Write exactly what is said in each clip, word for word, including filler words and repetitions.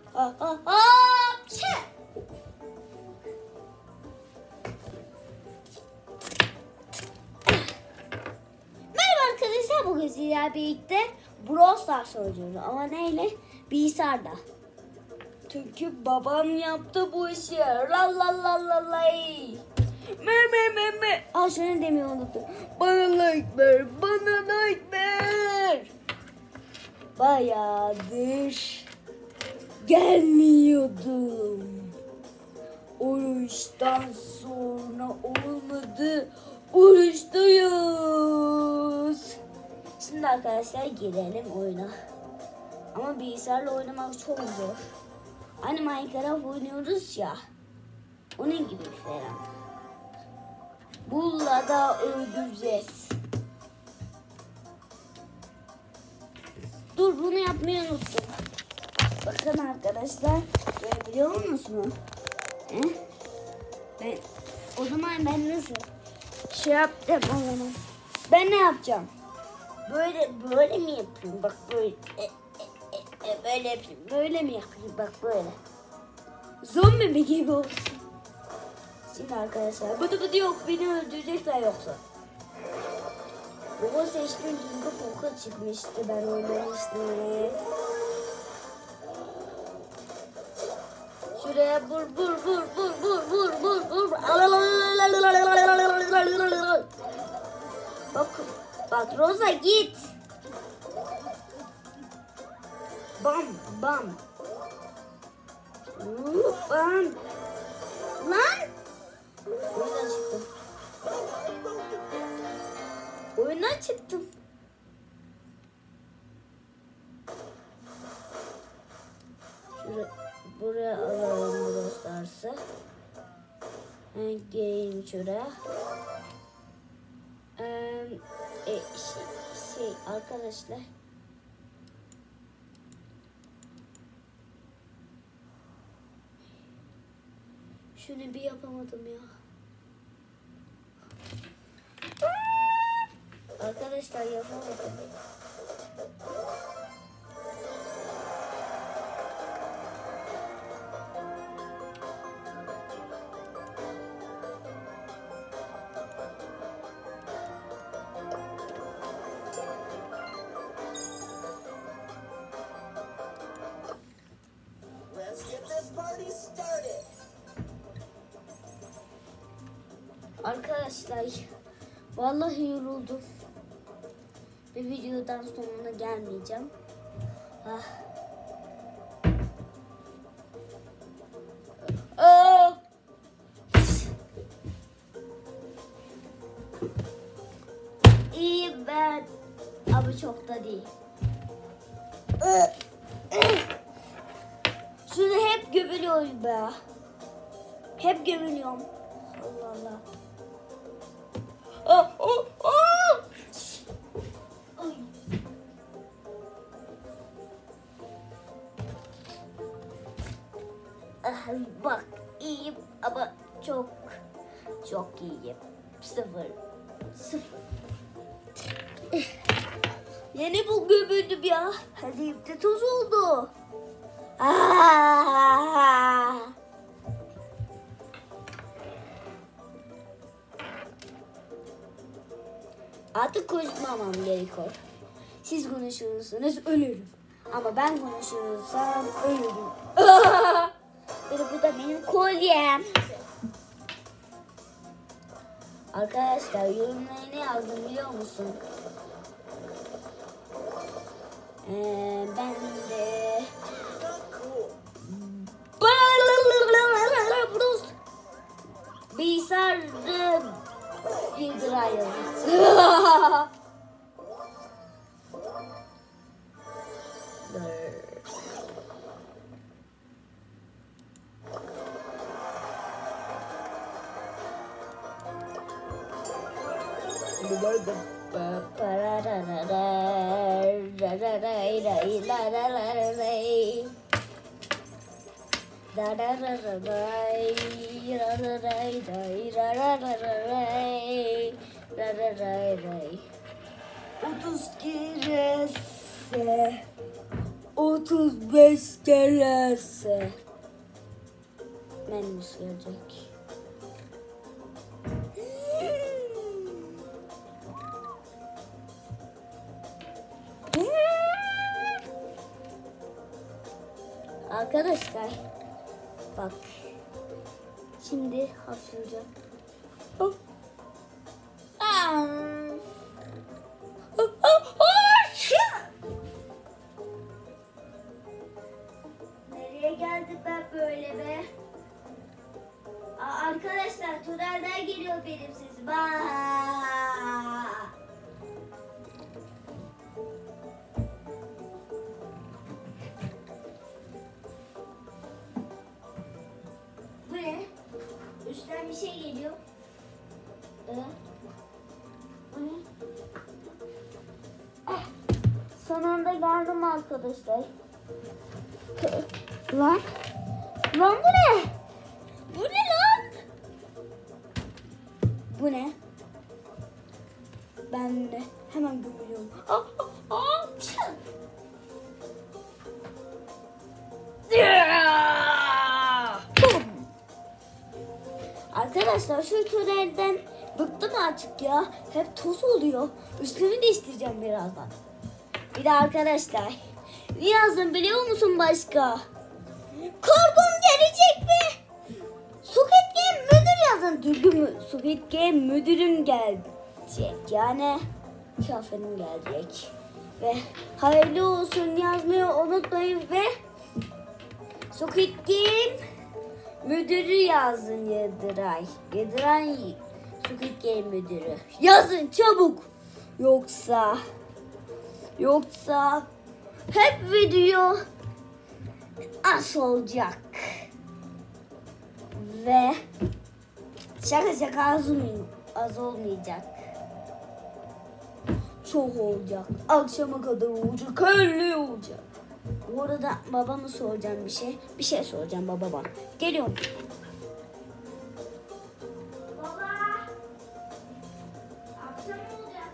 Ha ha ha. Çe. Merhaba arkadaşlar, bugün sizlerle birlikte Brawl Stars oynuyoruz ama neyle? Bilgisayarda. Çünkü babam yaptı bu işi. La la la la lay. Me me me me. Aa, şunu demeyi unuttum. Bana like ver, bana like ver. Bayağıdır gelmiyordum. Oruçtan sonra olmadı. Oruçluyuz. Şimdi arkadaşlar girelim oyuna. Ama bilgisayarla oynamak çok zor. Hani Minecraft oynuyoruz ya. Onun gibi falan. Bulla da öldüreceğiz. Dur, bunu yapmayı unuttum. Bakın arkadaşlar. Görebiliyor musunuz? He? Ben, o zaman ben nasıl şey yaptım o zaman. Ben ne yapacağım? Böyle böyle mi yapayım? Bak böyle. E, e, e, e, böyle yapayım. Böyle mi yapayım? Bak böyle. Zombi mi gibi olsun? Şimdi arkadaşlar. Bıdı bıdı yok. Beni öldürecekler yoksa. Baba seçtiğim düzgün poka çıkmıştı. Ben oynamıştım. Şuraya vur vur vur vur vur vur vur vur. Bak bak Rosa git. Bam bam. Bam. Lan. Oyundan çıktım. Oyundan çıktım. Şuraya, buraya alalım Brawl Stars'ı. Ben geleyim şuraya. Ee, e, şey, şey arkadaşlar. Şunu bir yapamadım ya. Arkadaşlar yapamadım. Arkadaşlar vallahi yoruldum. Bir videodan sonuna gelmeyeceğim. Ah. Aa! İyi ben ama çok da değil. Şunu hep gömülüyorum be. Hep gömülüyorum. Allah Allah. Oh, oh, oh. Ah, bak iyiyim ama çok çok iyiyim. Sıfır. Sıfır. Yeni bu gömüldüm ya. Hadi ipte toz oldu. Ah. Artık konuşmamam gerekiyor. Siz konuşursanız ölürüm. Ama ben konuşursam ölürüm. Böyle bu da benim kolyem. Arkadaşlar yorumlara ne yazdım biliyor musun? Ee, ben de bilgisayarda İdra yazdım. otuz kere otuz beş gelirse menüs gelecek. Arkadaşlar bak şimdi hafifleyeceğim. Nereye geldik ben böyle be? Aa, arkadaşlar tünelden geliyor benim sesim. Aa! Bu ne? Üstten bir şey geliyor. Ee, bu ne? Ah, son anda geldim arkadaşlar. Lan? Lan bu ne? Bu ne lan? Bu ne? Ben de hemen gömülüyorum. Ah, ah, ah. Arkadaşlar şu tünelden bıktım artık ya. Hep toz oluyor. Üstümü değiştireceğim birazdan. Bir de arkadaşlar ne yazdım biliyor musun başka? Kargom gelecek mi? Squid Game müdür yazın. Dürbün Squid Game müdürüm gelecek. Yani şoförüm gelecek. Ve hayırlı olsun yazmayı unutmayın ve Squid Game müdürü yazın Yediray. Yediray Squid Game müdürü. Yazın çabuk. Yoksa yoksa hep video az olacak. Ve şaka şaka az, az olmayacak. Çok olacak. Akşama kadar olacak. Öyle olacak. Bu arada babama soracağım bir şey. Bir şey soracağım babama. Geliyorum. Baba. Akşam olacak.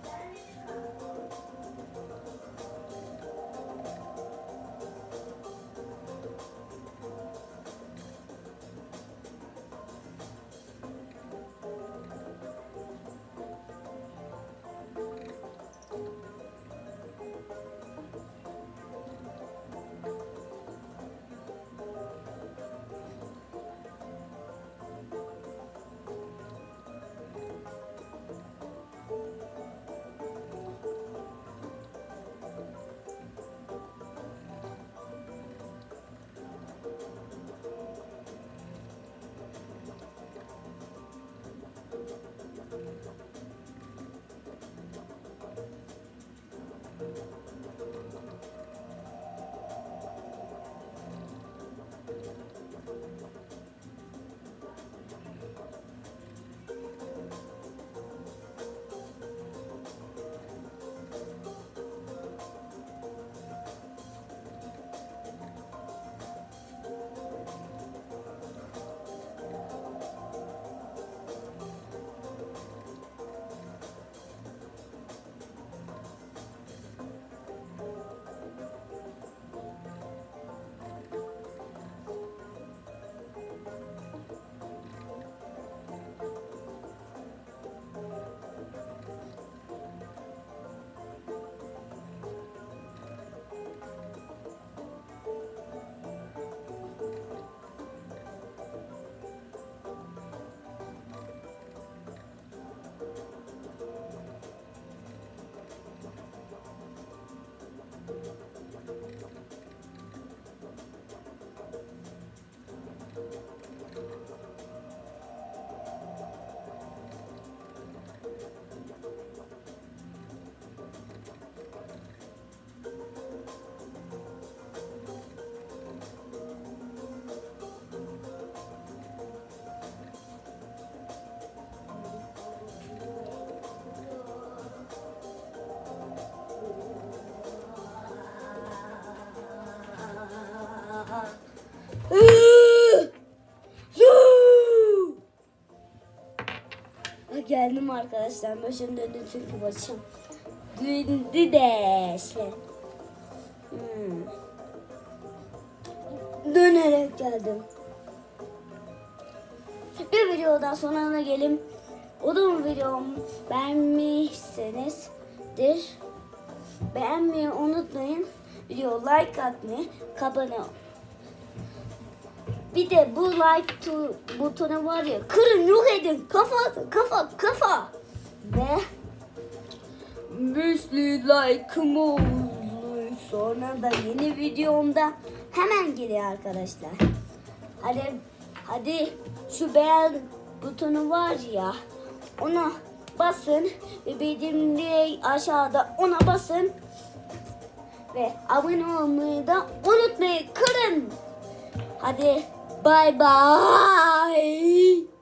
Geldim arkadaşlar. Başım döndü çünkü başım döndü de. Şey. Hmm. beğenerek geldim. Bir videodan sonuna gelin. O da videomu beğenmişsinizdir. Beğenmeyi unutmayın. Video like atmayı, abone olun. Bir de bu like to, butonu var ya, kırın, yok edin, kafa kafa kafa ve müsli like'ım oldu. Sonra da yeni videomda hemen geliyor arkadaşlar. Hadi hadi şu beğen butonu var ya, ona basın ve bildirimleri aşağıda ona basın ve abone olmayı da unutmayın. Kırın. Hadi bye bye.